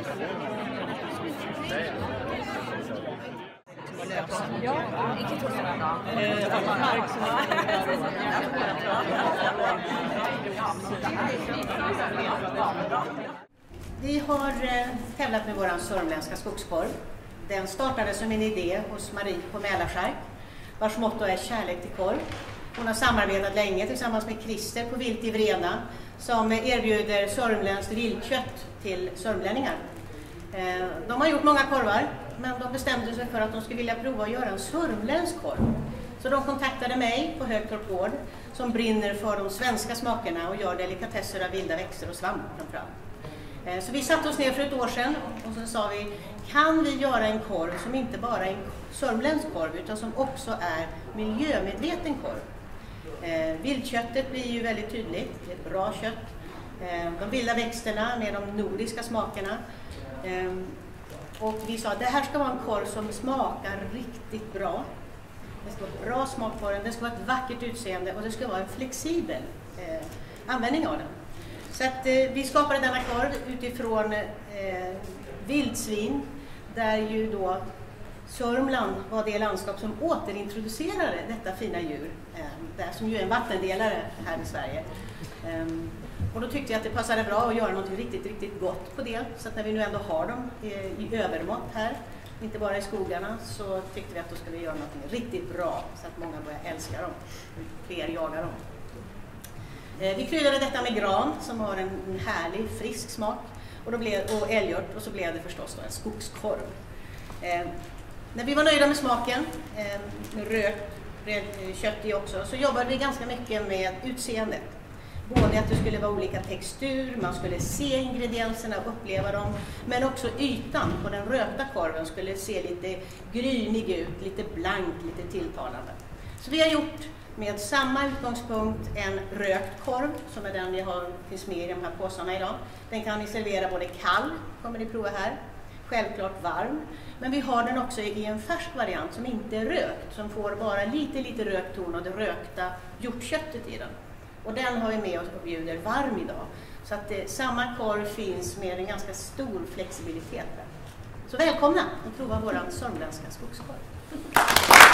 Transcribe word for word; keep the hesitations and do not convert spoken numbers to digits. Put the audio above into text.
Vi har tävlat med vår sörmländska skogskorv. Den startade som en idé hos Marie på Mälarskär, vars motto är kärlek till korv. Hon har samarbetat länge tillsammans med Christer på Vilt i Vrena som erbjuder sörmländskt viltkött till sörmlänningar. De har gjort många korvar, men de bestämde sig för att de skulle vilja prova att göra en sörmländsk korv. Så de kontaktade mig på Högtorp gård som brinner för de svenska smakerna och gör delikatesser av vilda växter och svamp framför. Så vi satte oss ner för ett år sedan och så sa vi, kan vi göra en korv som inte bara är en sörmländsk korv utan som också är miljömedveten korv. Eh, viltköttet blir ju väldigt tydligt, det är bra kött. Eh, de vilda växterna med de nordiska smakerna. Eh, och vi sa att det här ska vara en korv som smakar riktigt bra. Det ska vara bra smak på den, det ska vara ett vackert utseende och det ska vara en flexibel eh, användning av den. Så att eh, vi skapade denna korv utifrån eh, vildsvin, där ju då Sörmland var det landskap som återintroducerade detta fina djur, eh, där, som ju är en vattendelare här i Sverige. Eh, och då tyckte jag att det passade bra att göra något riktigt, riktigt gott på det. Så att när vi nu ändå har dem eh, i övermått här, inte bara i skogarna, så tyckte vi att då skulle vi göra något riktigt bra så att många börjar älska dem och fler jagar dem. Vi kryddade detta med gran som har en härlig, frisk smak och, då blev, och älgört, och så blev det förstås då en skogskorv. Eh, när vi var nöjda med smaken, eh, med rökt kött i också, så jobbade vi ganska mycket med utseendet. Både att det skulle vara olika textur, man skulle se ingredienserna och uppleva dem, men också ytan på den rökta korven skulle se lite grynig ut, lite blank, lite tilltalande. Så vi har gjort med samma utgångspunkt en rökt korv, som är den vi har, finns med i de här påsarna idag. Den kan ni servera både kall, kommer ni prova här, självklart varm. Men vi har den också i en färsk variant som inte är rökt, som får bara lite lite rökt ton av det rökta hjortköttet i den. Och den har vi med oss och bjuder varm idag. Så att eh, samma korv finns med en ganska stor flexibilitet där. Så välkomna att prova våran sörmländska skogskorv.